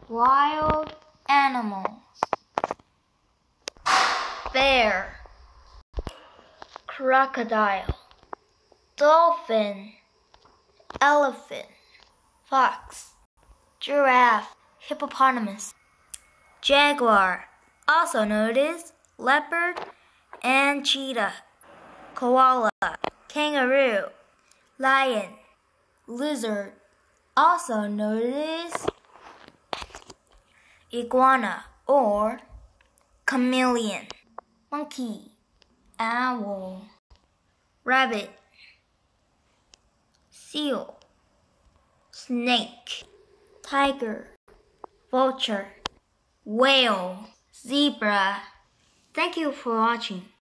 Wild animals. Bear, crocodile, dolphin, elephant, fox, giraffe, hippopotamus, jaguar, also known as leopard and cheetah, koala, kangaroo, lion, lizard, also known as iguana or chameleon, monkey, owl, rabbit, seal, snake, tiger, vulture, whale, zebra. Thank you for watching.